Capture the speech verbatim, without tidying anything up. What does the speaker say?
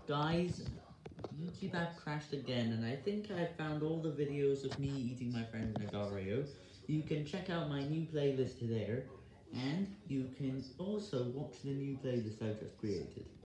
Guys, YouTube app crashed again, and I think I found all the videos of me eating my friend Nagario. You can check out my new playlist there, and you can also watch the new playlist I just created.